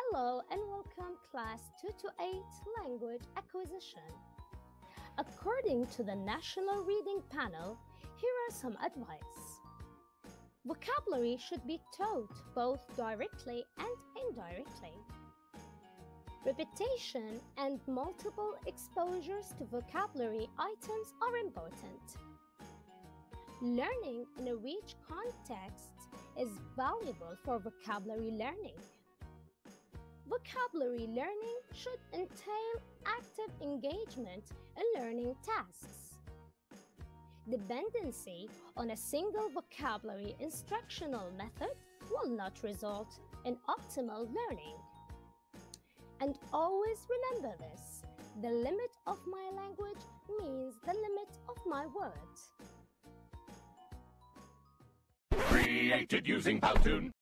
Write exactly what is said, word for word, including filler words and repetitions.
Hello and welcome class two twenty-eight Language Acquisition. According to the National Reading Panel, here are some advice. Vocabulary should be taught both directly and indirectly. Repetition and multiple exposures to vocabulary items are important. Learning in a rich context is valuable for vocabulary learning. Vocabulary learning should entail active engagement in learning tasks. Dependency on a single vocabulary instructional method will not result in optimal learning. And always remember this: the limit of my language means the limit of my words. Created using Powtoon.